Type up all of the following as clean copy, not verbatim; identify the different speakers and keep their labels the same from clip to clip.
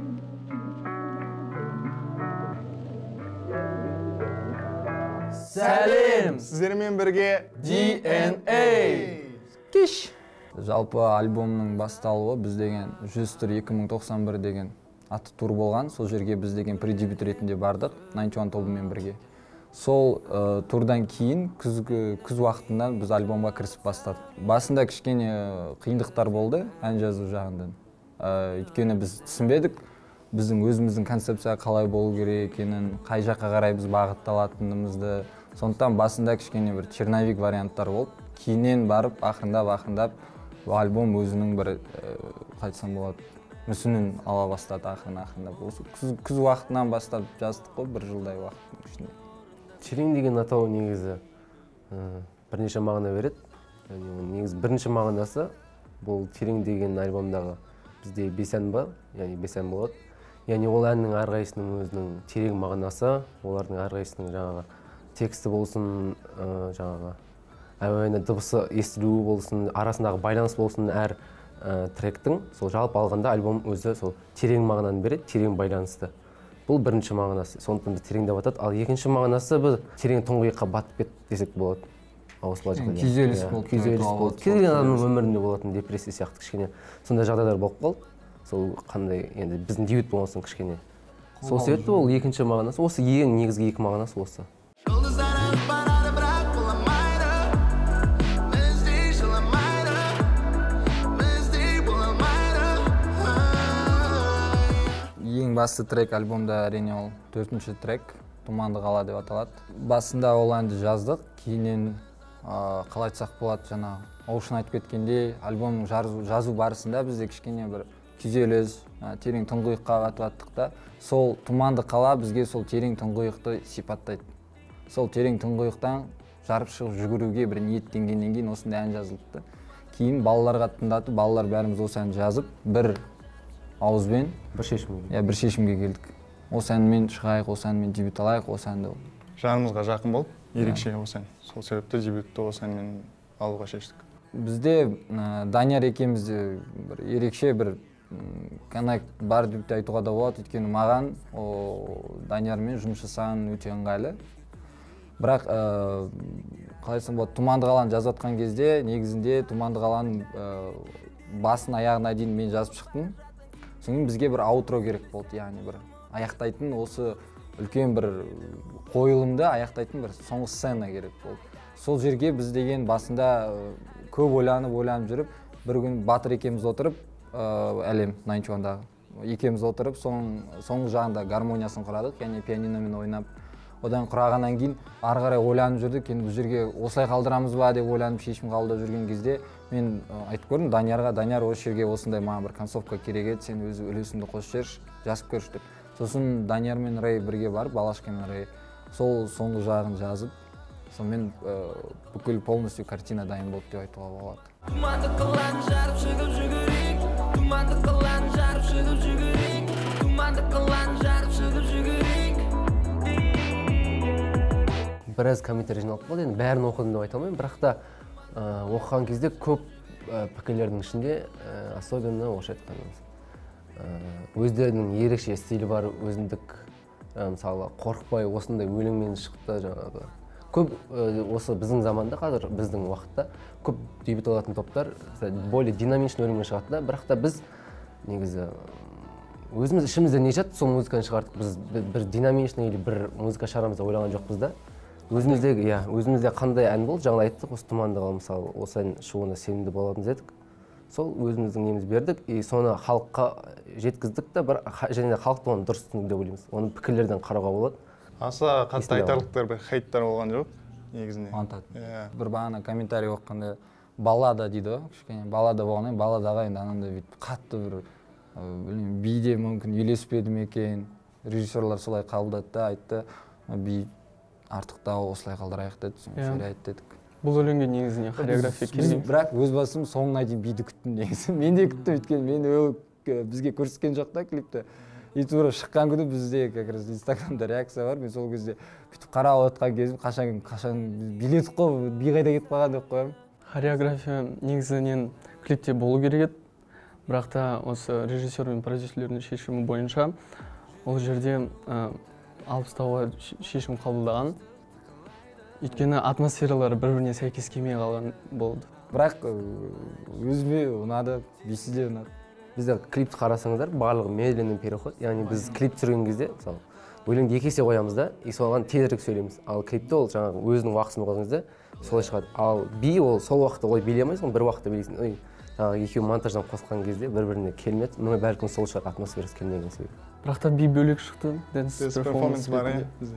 Speaker 1: Сәлем!
Speaker 2: Сіздермен бірге
Speaker 1: DNA! Кеш! Жалпы альбомның басталуы біз деген 100 тур 2091 деген атты тур болған. Сол жерге біз деген предебют ретінде бардық, 91 тобымен бірге. Сол турдан кейін күз уақытында біз альбомға кірісіп бастадық. Басында кішкене қиындықтар болды ән жазу жағынан. Өйткені біз түсінбедік, біздің өзіміздің концепция қалай болу керек екенін, қай жаққа қарай біз бағытталатынымызды. Сондықтан басында кішкене бір черновик варианттар болды. Кейіннен барып, ақырындап альбом өзінің бір қайтсам болады, мүсінін ала бастады ақырындап. Осы күз уақытынан бастап жаздық қой, бір жылдай уақыттың ішінде.
Speaker 3: Терең деген атау негізі бірнеше мағына береді. Негізі бірінші мағынасы бұл терең деген альбомдағы бізде 5 ән бар, яғни 5 ән болады. Яғни ол әннің әрқайсысының өзінің терең мағынасы, олардың әрқайсысының жаңағы тексті болсын, жаңағы әуені дыбысы естілуі болсын, арасындағы байланыс болсын әр тректің, сол жалпы алғанда альбом өзі сол терең мағынаны береді, терең байланысты. Бұл бірінші мағынасы, сондықтан біз терең деп атады. Ал екінші мағынасы біз терең тұңғиыққа батып кет десек болады.
Speaker 1: Күйзеліс болды.
Speaker 3: Кез келген адамның өмірінде болатын депрессия сияқты кішкене сондай жағдайлар болып қалды. Сол қандай енді біздің дебют болған соң кішкене. Сол себепті ол екінші мағынасы, осы ең негізгі екі мағынасы осы.
Speaker 1: Ең басты трек альбомда әрине ол 4-ші трек «Тұманды қала» деп аталады. Басында ол әнді жаздық, кейіннен қалай айтсақ болады, жаңа Оушен айтып кеткендей, альбомның жазу барысында бізде кішкене бір күйзеліс, терең тұңғиыққа батып аттық та, сол «Тұманды қала» бізге сол терең тұңғиықты сипаттайды. Сол терең тұңғиықтан жарып шығып жүгіруге бір ниеттенгеннен кейін осындай ән жазылды. Кейін балаларға тыңдатып, балалар бәріміз осы ән жазып, бір ауызбен бір шешімге келдік. Осы әнмен шығайық, осы әнмен дебют алайық, осы әнді.
Speaker 2: Жанымызға жақын болып, ерекше осы ән. Сол себепті дебютті осы әнмен алуға шештік.
Speaker 1: Бізде Данияр екеумізде бір ерекше бір коннект бар деп айтуға да болады, өйткені маған Даниярмен жұмыс жасаған өте ыңғайлы. Бірақ қалай айтсам болады, «Тұманды қаланы» жазып жатқан кезде негізінде «Тұманды қаланың» басын аяғына дейін мен жазып шықтым. Соңын бізге бір аутро керек болды, яғни бір аяқтайтын осы үлкен бір қойылымды аяқтайтын бір соңғы сцена керек болды. Сол жерге біз деген басында көп ойланып жүріп, бір күн Батыр екеуміз отырып, әлем 91-дағы екеуміз отырып, соңғы жағында гармониясын құрадық, яғни пианиномен ойнап. Одан құрағаннан кейін ары қарай ойланып жүрдік, енді бұл жерге осылай қалдырамыз ба деп ойланып шешім қабылдап жүрген кезде мен айтып көрдім Даниярға, Данияр осы жерге осындай маған бір концовка керек еді, сен өзі үлесіңді қосып жерші, жазып көрші деп. Сосын Данияр мен Рэй бірге барып, Балашка мен Рэй сол соңғы жағын жазып, сонымен бүкіл полностью картина дайын болды деп айтуға болады.
Speaker 4: Тұманды қаланы жарып шығып жүгірейік, тұманды қаланы жарып шығып жүгірейік, тұманды қаланы жарып шығып жүгірейік.
Speaker 3: Біраз комментарий жиналып қалды, енді бәрін оқыдым деп айта алмаймын, бірақ та оқыған кезде көп пікірлердің ішінде, особенно осы айтқанымыз, өздерінің ерекше стилі бар, өзіндік, мысалы қорықпай осындай өлеңмен шықты жаңағы. Көп осы біздің заманда, қазір біздің уақытта көп дебют алатын топтар более динамичный өлеңмен шығады да, бірақ та біз негізі өзіміз ішімізде не жатты, сол музыканы шығардық. Біз бір динамичный или бір музыка шығарамыз деп ойлаған жоқпыз да. Өзімізде қандай ән болды, жаңа айттық, осы «Тұманды қала» мысалы, осы ән шығуына сенімді болатынбыз едік. Сол өзіміздің неміз бердік, соны халыққа жеткіздік та, және де халықты оны дұрыс түсінді деп ойлаймыз. Оны пікірлерден қарауға болады.
Speaker 2: Аса қатты айтарлықтар, бір хейттар болған жоқ, негізінде.
Speaker 1: Бір бағана комментарий оққанда баллада дейді ғой, кішкене баллада болғаннан балладаға енді анандай қатты бір биде мүмкін үйлеспеді ме екен, режиссерлар солай қабылдады да, айтты, би артықтау осылай қалдырайық деді, соны айтты дедік.
Speaker 5: Бұл өлеңге негізіне хореография керек.
Speaker 1: Бірақ өз басым соңына дейін биді күттім негізі. Мен де күттім, өйткені мен бізге көрсеткен жоқ та клипті. Ютубға шыққан күні бізде как раз Инстаграмда реакция бар. Мен сол кезде бүйтіп қарап отқан кезім қашан биледік қой, би қайда кетіп қалған деп қоямын.
Speaker 5: Хореография негізінен клипте болу керек еді. Бірақ та осы режиссер мен продюсерлердің шешімі бойынша ол жерде алып тастауға шешім қабылдаған. Өйткені атмосфералары бір-біріне сәйкес келмей қалған болды.
Speaker 1: Бірақ өзіме ұнады, бейсіз де ұнады.
Speaker 3: Бізде клипті қарасаңыздар, барлығы медленный переход. Яғни біз клип түсірген кезде, мысалы, өлеңді 2 есе қоямыз да, и соған тезірек сөйлейміз. Ал клипте ол жаңағы өзінің уақытын қойғаныңызда солай шығады. Ал би ол сол уақытта олай билей алмайсың, бір уақытта билейсің. Ой, жаңағы екеуі монтаждан қосқан кезде бір-біріне келмеді. Мына бәлкім сол шығар, атмосферасы келмеген себебі.
Speaker 5: Бірақ та би бөлек шықты. Dance
Speaker 2: перформанс бар бізде.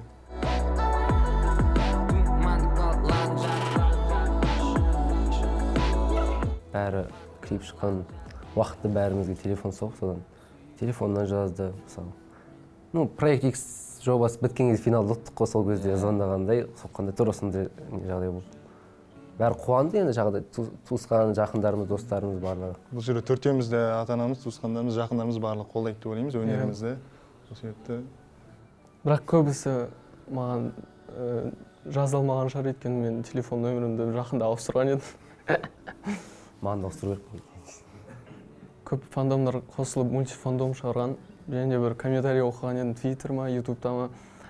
Speaker 3: Бәрі клип шыққан уақытта бәрімізге телефон соғып, содан телефоннан жазды, мысалы. Ну, проект X жобасы біткен кезде финалды ұттық қой сол кезде звондағандай, соққандай тура осындай жағдай болды. Бәрі қуанды енді жағдай, туысқан, жақындарымыз, достарымыз барлығы.
Speaker 2: Бұл жерде төртеуміз де ата-анамыз, туысқандарымыз, жақындарымыз барлығы қолдайды деп ойлаймыз өнерімізді. Сол себепті.
Speaker 5: Бірақ көбісі маған жаза алмаған шығар, өйткені мен телефон нөмірімді жақында ауыстырған едім.
Speaker 3: Маған да ауыстыру керек.
Speaker 5: Көп фандомдар қосылып мультифандом шығарған. Және бір комментарий оқыған едім Twitter ма, YouTube-та ма.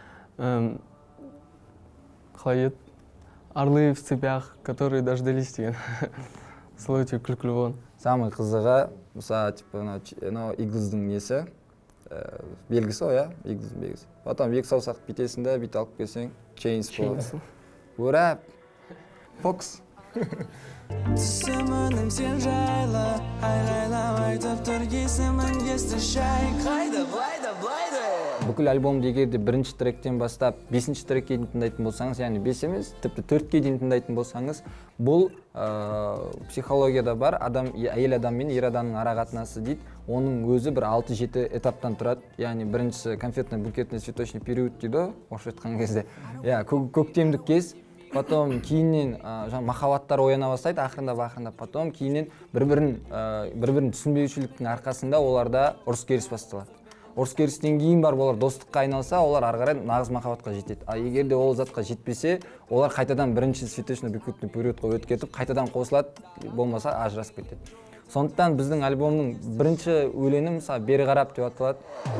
Speaker 5: Қалай еді? Орлы в цепях, которые дождались деген. Сол өте күлкілі болған.
Speaker 1: Самый қызығы, мысалы, игіліздің несі, белгісі ғой, игіліздің белгісі. Потом екі саусақ битесінде бит алып келсең, chains болады. Урап, фокс.
Speaker 4: Түсімінің сен жайлы, айғайлап айтып тұр есімін есті шай. Қайда, блайды.
Speaker 1: Бүкіл альбомды егерде бірінші тректен бастап 5-ші трекке дейін тыңдайтын болсаңыз, яғни 5 емес, тіпті 4-ке дейін тыңдайтын болсаңыз, бұл психологияда бар, әйел адам мен ер адамның арақатынасы дейді. Оның өзі бір 6-7 этаптан тұрады. Яғни біріншісі конфетно-букетный цветочный период дейді, орысша айтқан кезде. Көктемдік кез. Потом кейіннен махаббаттар ояна бастайды, ақырындап, потом кейіннен бір-бірін түсінбеушіліктің арқасында оларда ұрыс керіс басталады. Ұрыс керістен кейін бар олар достыққа айналса, олар ары қарай нағыз махаббатқа жетеді. А егер де ол затқа жетпесе, олар қайтадан бірінші цветочно-букетный периодқа өтіп кетіп, қайтадан қосылады, болмаса ажырасып кетеді. Сондықтан біздің альбомның бірінші өлеңі мысалы бері қарап деп аталады.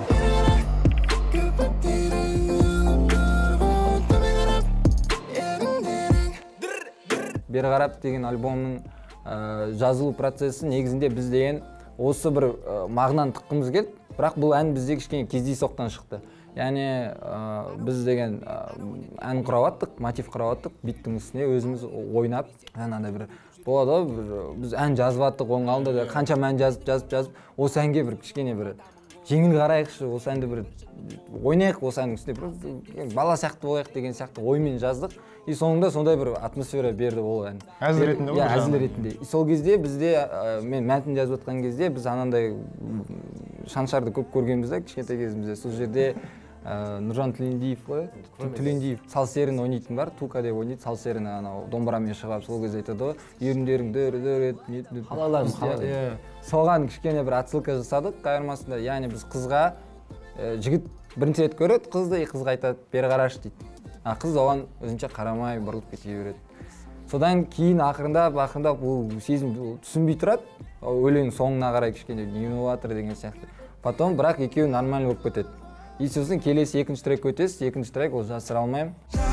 Speaker 1: Бері қарап деген альбомның жазылу процесі негізінде біз деген осы бір мағынаны тыққымыз келді. Бірақ бұл ән бізде кішкене кездейсоқтан шықты. Яғни біз деген ән құрап, мотив құрап, биттің үстіне өзіміз ойнап, жаңағыдай бір болады, біз ән жазып аттық, оның алдында қанша ән жазып, осы әнге бір кішкене бір жеңіл қарайықшы, осы әнді бір ойнайық, осы әннің үстіне бір бала сияқты болайық деген сияқты оймен жаздық. И соңында сондай бір атмосфера берді ол ән.
Speaker 2: Әзіл ретінде ғой?
Speaker 1: Иә, әзіл ретінде. Сол кезде бізде, мен мәтін жазып отқан кезде, біз анандай Шаншарды көп көргенбізді, кішкентай кезімізде. Сол жерде Нұржан Түлендиев салсерін ойнайтын бар, тука деп ойнайды, салсерін домбырамен шығап, сол кезде айтады ғой, еріндерің дөр.
Speaker 3: Қалаларым.
Speaker 1: Соған кішкене бір отсылка жасадық қайырмасында. Яғни біз қызға, жігіт бірінші рет көреді қызды, қызға айтады, бері қарашы дейді. Қыз оған өзінше қарамай бұрылып кете береді. Содан кейін ақырындап бұл сезім түсінбей тұрады. Өлең соңына қарай кішкене инноватор деген сияқты. Потом бірақ екеуі нормально болып кетеді. И сосын келесі екінші трек өтесіз, екінші трек ол жасыра алмайым.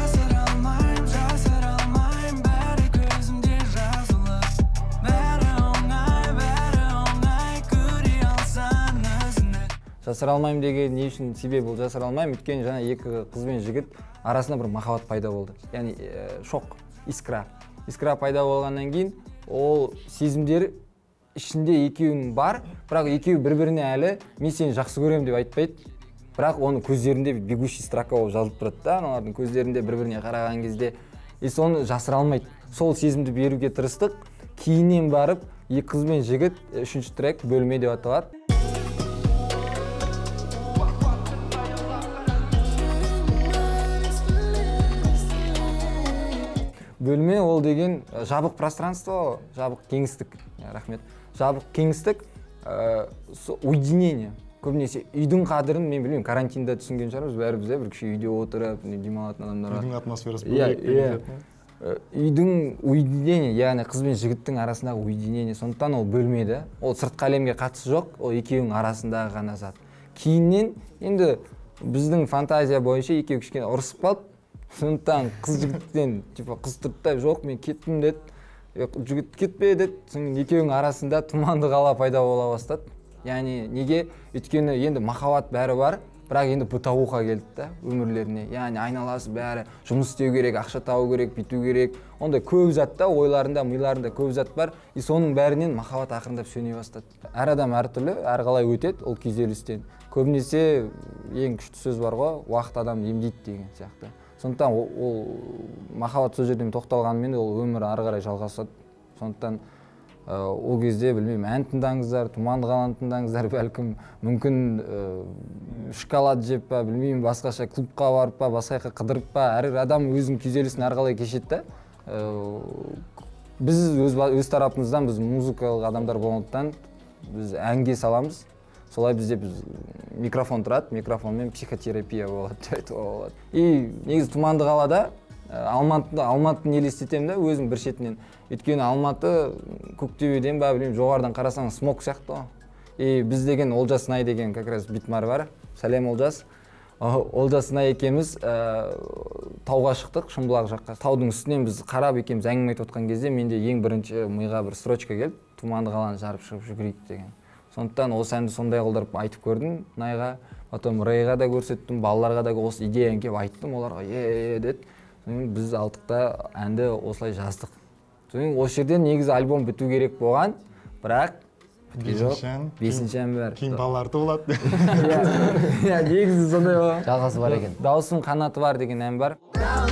Speaker 4: Бәрі көзімде жазылып, бәрі оңай, көре алсан өзіні.
Speaker 1: Жасыра алмайым деген не үшін себебі бұл жасыра алмайым, өйткені жаңа екі қыз бен жігіт арасында бір махаббат пайда болды. Яғни шоқ, искра пайда болғаннан кейін ол сезімдер ішінде екеуінің бар, бірақ екеуі бір-біріне әлі мен сені жақсы көремін деп айтпайды. Бірақ оның көздерінде бегущий строка болып жазылып тұрады да, аналардың көздерінде бір-біріне қараған кезде, соны жасыра алмайды. Сол сезімді беруге тырыстық. Кейіннен барып, екі қыз бен жігіт, үшінші трек бөлме деп аталады. Бөлме ол деген жабық пространство, жабық кеңістік. Рахмет. Жабық кеңістік, уединение. Көбінесе үйдің қадірін мен білмеймін, карантинда түсінген шығармыз, бәріміз бір кіші үйде отырып, демалатын адамдарға.
Speaker 2: Үйдің атмосферасы бөлек.
Speaker 1: үйдің уединение, яғни қыз бен жігіттің арасындағы уединение, сондықтан ол бөлмеді. Ол сыртқы әлемге қатысы жоқ, ол екеуінің арасындағы ғана зат. Кейіннен енді біздің фантазия бойынша екеуі кішкене ұрысып қалды. Сондықтан қыз жігіттен типа қыз тұрды, жоқ мен кеттім деді. Жігіт кетпе деді. Соң екеуінің арасында тұманды қала пайда бола бастады. Яғни неге? Өйткені енді махаббат бәрі бар, бірақ енді бытовуха келді да өмірлеріне. Яғни айналасы бәрі жұмыс істеу керек, ақша табу керек, бүйту керек. Онда көп зат та ойларында, миларында көп зат бар. И соның бәрінен махаббат ақырындап сөне бастады. Әр адам әртүрлі, әрқалай өтеді ол күйзелістен. Көбінесе ең күшті сөз бар ғой, уақыт адамды емдейді деген сияқты. Сондықтан ол махаббат сол жерден тоқталғанымен ол өмір ары қарай жалғасады. Сондықтан ол кезде білмеймін, ән тыңдаңыздар, Тұманды қаланы тыңдаңыздар, бәлкім мүмкін шоколад жеп па, білмеймін, басқаша клубқа барып па, басқа жаққа қыдырып па, әр адам өзінің күйзелісін ары қарай кешеді. Біз өз тарапымыздан біз музыкалық адамдар болғандықтан біз әнге саламыз. Солай бізде микрофон тұрады, микрофонмен психотерапия болады деп айтуға болады. И негізі Тұманды қалада Алматыны елестетемін да өзім бір шетінен. Өйткені Алматы Көктөбеден ба, білмеймін, жоғарыдан қарасаң смог сияқты ғой. И біз деген Олжас Сынай деген как раз битмар бар. Сәлем Олжас. Олжас Сынай екеуміз тауға шықтық, Шымбұлақ жаққа. Таудың үстінен біз қарап екеуміз әңгіме айтып отқан кезде менде ең бірінші миға бір строчка келіп, Тұманды қаланы жарып шығып жүгірейік деген. Сондықтан осы әнді сондай қылдырып айтып көрдім Найға, потом Рейға да көрсеттім, балаларға да осы идеяны келіп айттым, оларға деді. Біз алдықта әнді осылай жаздық. Осы жерден негізі альбом біту керек болған, бірақ бесінші ән бар.
Speaker 2: Кейін балаларды болады.
Speaker 1: Негізі сондай болған.
Speaker 3: Жалғасы бар екен.
Speaker 1: Дауысым қанаты бар деген ән бар.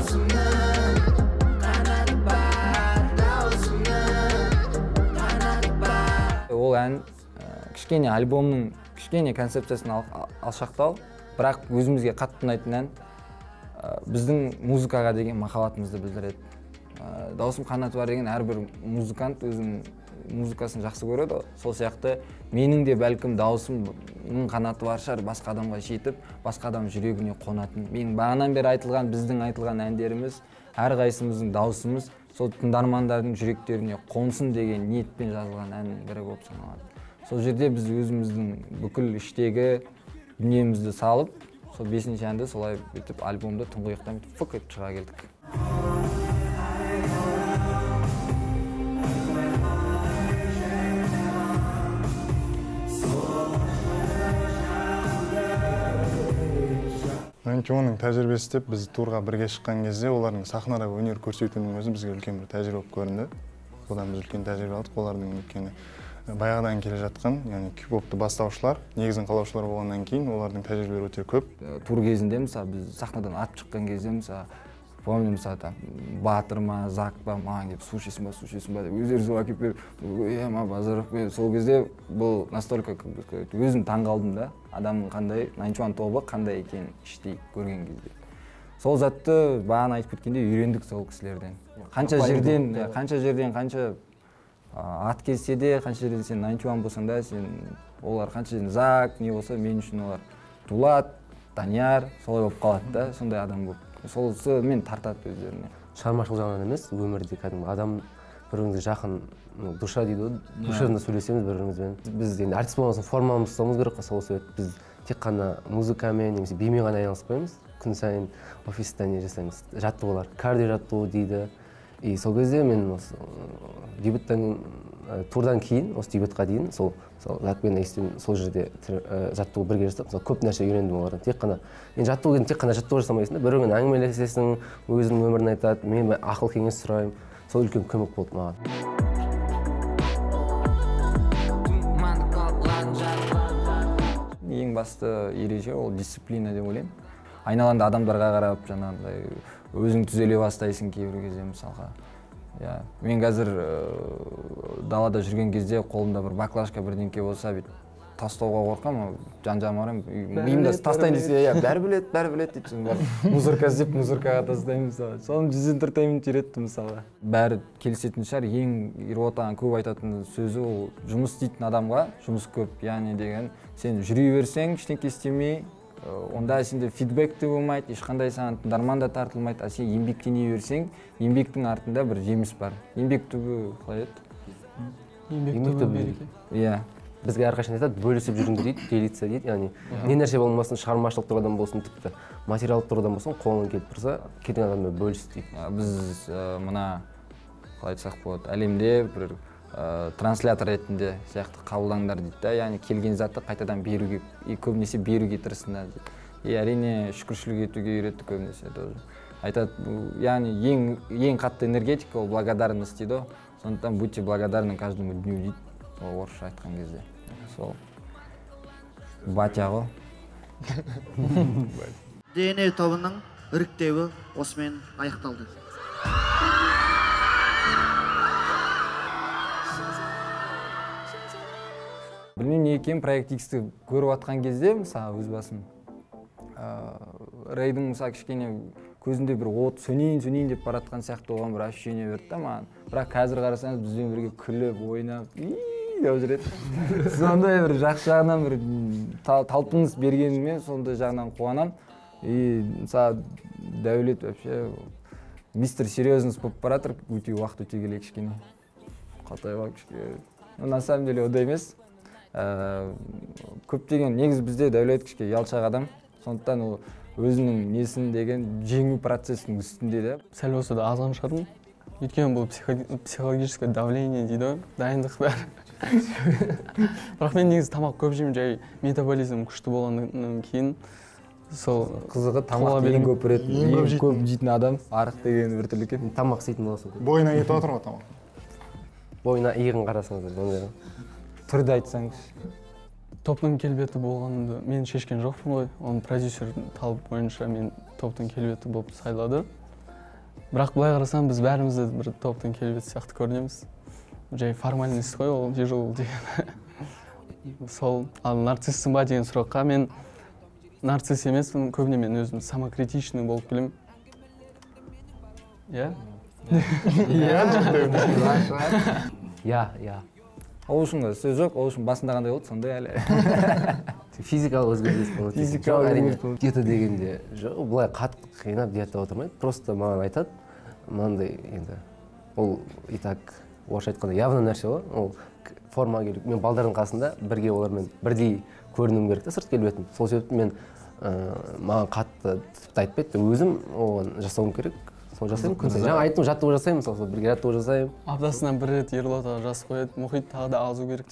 Speaker 1: Ол ән кішкене альбомның кішкене концепциясын алшақтау, бірақ өзімізге қатты ұнайтын ән. Біздің музыкаға деген махаббатымызды білдіреді. Дауысым қанаты бар деген әрбір музыкант өзінің музыкасын жақсы көреді. Сол сияқты менің де бәлкім дауысымның қанаты бар шығар, басқа адамға жетіп, басқа адам жүрегіне қонатын. Менің бағанан бері айтылған, біздің айтылған әндеріміз, әрқайсымыздың дауысымыз сол тыңдармандардың жүректеріне қонсын деген ниетпен жазылған әннің бірі болып саналады. Сол жерде біз өзіміздің бүкіл іштегі дүниемізді салып, сол бесінші әнді солай бүйтіп альбомды тұңғиықтан бүйтіп фық етіп шыға келдік.
Speaker 2: Оның тәжірибесі деп біз турға бірге шыққан кезде олардың сахнада өнер көрсетуінің өзі бізге үлкен бір тәжірибе болып көрінді. Одан біз үлкен тәжірибе алдық, олардың өйткені баяғыдан келе жатқан, яғни кей-попты бастаушылар, негізін қалаушылар болғаннан кейін олардың тәжірибелері өте көп.
Speaker 1: Тур кезінде мысалы біз сахнадан атып шыққан кезде мысалы помню, мысалы Батыр ма, Зак па, маған келіп су ішесің ба деп өздері су әкеліп беріп, базар жоқ. Сол кезде бұл настолько өзім таңғалдым да, адамның қандай, Нанчуан тобы қандай екенін іштей көрген кезде. Сол затты бағана айтып кеткенде үйрендік сол кісілерден. Қанша жерден қанша ат келсе де, қанша жерден сен Нанчуан болсаң да, олар қанша жерден Зак не болса, мен үшін олар Дулат, Данияр солай болып қалады да, сондай адам болып. Солысы мен тартады өздеріне.
Speaker 3: Шығармашылық жағынан емес, өмірде кәдімгі адам бір-біріңізге жақын, душа дейді ғой, душевно сөйлесеміз бір-бірімізбен. Біз енді артист болған соң формамызды ұстауымыз керек қой, сол себепті біз тек қана музыкамен немесе бимен ғана айналыспаймыз. Күн сайын офиста не жасаймыз, жаттығулар, кардио жаттығу дейді. И сол кезде мен осы дебюттан турдан кейін, осы дебютқа дейін сол Закпен сол жерде жаттығу бірге жасап, көп нәрсе үйрендім олардан. Тек қана жаттығу кезінде тек қана жаттығу жасамайсың да, бір-біріңмен әңгімелесесің, өзінің өмірін айтады, мен ақыл кеңес сұраймын. Сол үлкен көмек болды маған.
Speaker 1: Ең басты ереже ол дисциплина деп ойлаймын. Айналаңда адамдарға қарап, жаңағыдай өзің түзеле бастайсың кейбір кезде мысалға. Мен қазір далада жүрген кезде қолымда бір баклажка бірдеңке болса, тастауға қорқамын, жан-жағыма қараймын, миымда тастайын десе, бәрі біледі дейді, мусорка іздеп мусоркаға тастаймын мысалы. Соны 104 минут үйретті мысалға. Бәрі келісетін шығар, ең Ерботаның көп айтатын сөзі ол жұмыс істейтін адамға жұмыс көп, яғни деген сен жүре берсең, ештеңке істемей, онда сенде фидбек те болмайды, ешқандай саған тыңдарман да тартылмайды, а сен еңбектене берсең, еңбектің артында бір жеміс бар. Еңбек түбі қалай еді?
Speaker 5: еңбек түбі береке.
Speaker 1: Иә.
Speaker 3: Бізге әрқашан айтады, бөлісіп жүріңдер дейді, делиться дейді. Яғни не нәрсе болмасын, шығармашылық тұрғыдан болсын, тіпті материалдық тұрғыдан болсын, қолыңнан келіп тұрса, келген адаммен бөліс дейді.
Speaker 1: Біз мына қалай айтсақ болады, әлемде бір транслятор ретінде сияқты қабылдаңдар дейді да, яғни келген затты қайтадан беруге, көбінесе беруге тырысыңдар дейді. Әрине шүкіршілік етуге үйретті көбінесе тоже. Айтады, яғни ең қатты энергетика ол благодарность дейді. Сондықтан будьте благодарны каждому дню дейді. Ол орысша айтқан кезде. Сол батя ғой.
Speaker 6: ДНР тобының іріктеуі осымен аяқталды.
Speaker 1: Білмеймін не екен, проект X-ті көріп атқан кезде, мысалы өз басым, Рейдің мысалы кішкене көзінде бір от сөнейін деп баратқан сияқты оған бір ощущение берді да маған. Бірақ қазір қарасаңыз бізбен бірге күліп, ойнап, деп жүреді. Сондай бір жақсы жағынан бір талпыныс бергенімен сондай жағынан қуанам. Мысалы Дәулет вообще мистер серьезность болып баратыр, өте уақыт өте келе кішкене. Қатайға кішкене. На самом деле одай емес. Көптеген негізі бізде Дәулет кішкене ұялшақ адам. Сондықтан ол өзінің несін деген жеңу процесінің үстінде де.
Speaker 5: Сәл болса да азған шығармын. Өйткені бұл психологическое давление дейді, дайындықтар. Бірақ мен негізі тамақ көп жеймін, жай метаболизм күшті болғаннан кейін сол
Speaker 1: қызығы тамақ деген көп береді. Ең көп жейтін адам арық деген бір түрлі екен.
Speaker 3: Тамақ істейтін боласың.
Speaker 2: Бойына кетіп отыр ғой тамақ.
Speaker 3: Бойына иығын қарасаңыз,
Speaker 1: түрді айтсаңыз.
Speaker 5: Топтың келбеті болғанды мен шешкен жоқпын ғой. Оның продюсер талап бойынша мен топтың келбеті болып сайлады. Бірақ былай қарасам біз бәріміз де бір топтың келбеті сияқты көрінеміз. Жай формальность қой ол тяжело деген. Сол ал нарциссің ба деген сұраққа мен нарцисс емеспін, көбіне мен өзім самокритичный болып келемін. Иә?
Speaker 3: Иә.
Speaker 1: Ол үшін сөз жоқ, ол үшін басында қандай болды, сондай әлі.
Speaker 3: Физикалық өзгеріс болады.
Speaker 1: Физикалық өзгеріс болады.
Speaker 3: Диета дегенде жоқ, былай қатты қинап диета отырмайды. Просто маған айтады, мынандай енді ол и так орысша айтқанда явно нәрсе ғой. Ол форма керек. Мен балдардың қасында бірге олармен бірдей көрінуім керек та сырт келбетім. Сол себепті мен маған қатты тіпті айтпайды, өзім оған жасауым керек. Сол жасаймын күн сайын. Жаңа айттым, жаттығу жасаймын, мысалы, бірге жаттығу жасаймын.
Speaker 5: Аптасынан бір рет Ерболатқа жазып қояды, мұхит тағы да азу керек.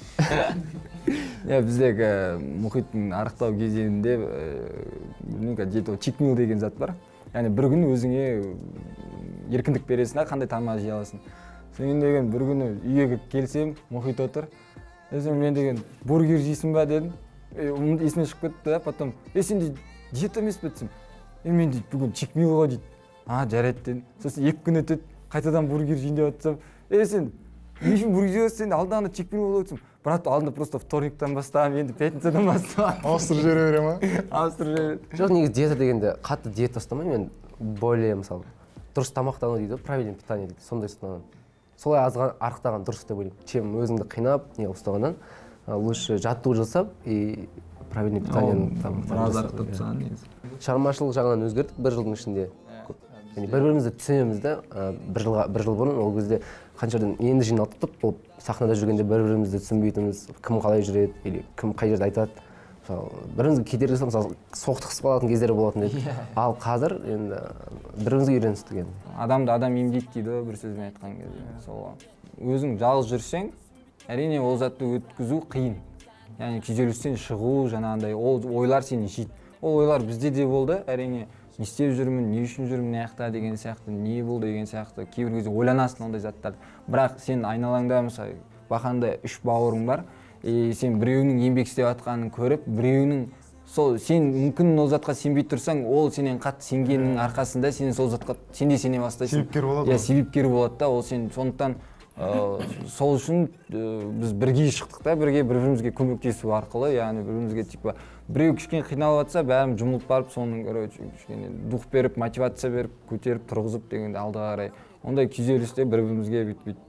Speaker 1: Біздегі мұхиттың арықтау кезеңінде где-то чикмил деген зат бар. Яғни бір күн өзіңе еркіндік бересің, қандай тамақ жей аласың. Сен деген бір күні үйге келсем, мұхит отыр. Мен деген бургер жейсің ба дедім. Есіме шығып кетті да, потом, сен де диета емес бе десем. Мен дейді, бүгін чикмил ғой дейді. Жарайды дедім. Сосын 2 күн өтеді, қайтадан бургер жейін деп отырсам, сен не үшін бургер жейсің, сен алдағанда чикмил болып отырсың. Брат, алдында просто вторниктан бастағам, енді пятницадан бастағам.
Speaker 2: Ауыстырып жібере бере ма?
Speaker 1: Ауыстырып жібереді.
Speaker 3: Жоқ, негізі диета дегенде қатты диета ұстамаймын, мен более мысалы дұрыс тамақтану дейді, правильное питание дейді, сондай ұстанамын. Солай арықтаған дұрыс деп ойлаймын. Чем өзіңді қинап, не ұстағаннан лучше жаттығу жасап и правильный питание
Speaker 1: біраз арықтап тастаған негізі.
Speaker 3: Шығармашылық жағынан өзгердік 1 жылдың ішінде. Бір-бірімізді түсінеміз да, бір жыл бұрын ол кезде қаншадан енді жиналдық деп, ол сахнада жүргенде бір-бірімізді түсінбейтініміз, кім қалай жүреді, или кім қай жерде айтады. Бірімізге кедергі жасап, мысалы, соқтығысып қалатын кездері болатын еді. Ал қазір енді бірімізге үйреністік енді.
Speaker 1: Адамды адам емдейді дейді, бір сөзбен айтқан кезде. Сол өзің жалғыз жүрсең, әрине ол затты өткізу қиын. Яғни күйзелістен шығу, жаңағындай ол ойлар сені жейді. Ол ойлар бізде де болды, әрине. Не істеп жүрмін, не үшін жүрмін, не жақта деген сияқты, не болды деген сияқты, кейбір кезде ойланасың ондай заттарды. Бірақ сен айналаңда мысалы бақанда 3 бауырың бар, сен біреуінің еңбек істеп жатқанын көріп, біреуінің сол сен мүмкін ол затқа сенбей тұрсаң, ол сенен қатты сенгеннің арқасында сен сол затқа сен де сене бастайсың.
Speaker 2: Себепкер болады.
Speaker 1: Иә, себепкер болады да, ол сен сондықтан сол үшін біз бірге шықтық та, бірге бір-бірімізге көмектесу арқылы, яғни бір-бірімізге типа біреу кішкене қиналып жатса, бәріміз жұмылып барып, соның кішкене дух беріп, мотивация беріп, көтеріп, тұрғызып дегенде алдыға қарай. Ондай күйзелісте бір-бірімізге бүйтіп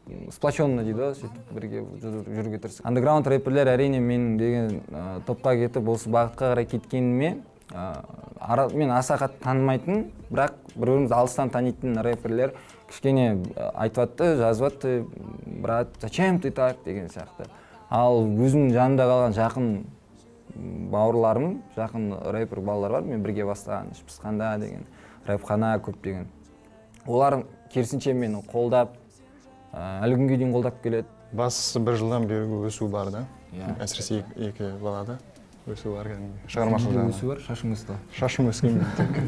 Speaker 1: сплоченно дейді ғой, сөйтіп бірге жүруге тырысып. Андеграунд рэперлер әрине мен деген топқа кетіп осы бағытқа қарай кеткеніме мен аса қатты танымайтын, бірақ бір-бірімізді алыстан танитын рэперлер кішкене айтыватты, жазыватты, брат, зачем ты так деген сияқты. Ал өзімнің жанымда қалған жақын бауырларым, жақын рэпер балалар бар, мен бірге бастаған Шпысқанда деген, рэпхана көптеген. Олар керісінше мені қолдап, әлі күнге дейін қолдап келеді.
Speaker 2: Бастысы бір жылдан бері өсу бар да. Әсіресе екі балада өсу бар кәдімгі. Шығармашылық жағынан.
Speaker 1: Өсу бар, шашың өсті.
Speaker 2: Шашым өскен тек.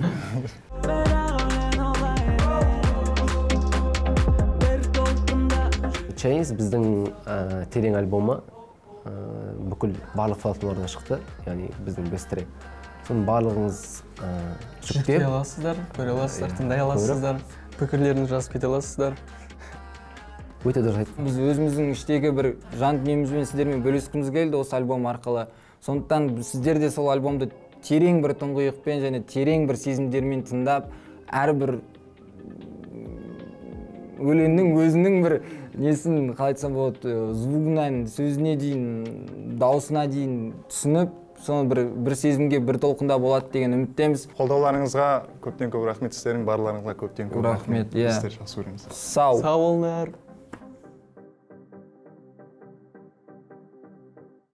Speaker 3: Chains біздің терең альбомы бүкіл барлық платформаларда шықты, яғни біздің бест трек. Соның барлығыңыз
Speaker 5: жүктей аласыздар, көре аласыздар, тыңдай аласыздар, пікірлеріңізді жазып кете аласыздар.
Speaker 3: Өте дұрыс айттың.
Speaker 1: Біз өзіміздің іштегі бір жан дүниемізбен сіздермен бөліскіміз келді осы альбом арқылы. Сондықтан сіздер де сол альбомды терең бір тұңғиықпен және терең бір сезімдермен тыңдап, әрбір өлеңнің өзінің бір несін қалай айтсам болады, звугынан сөзіне дейін, даусына дейін түсініп, соны бір сезімге бір толқында болады деген үміттеміз.
Speaker 2: Қолдауларыңызға көптен көп рахмет, сіздердің барларыңызға көптен көп
Speaker 1: рахмет.
Speaker 2: Сіздер жақсы көреміз.
Speaker 1: Сау.
Speaker 5: Сау болыңдар.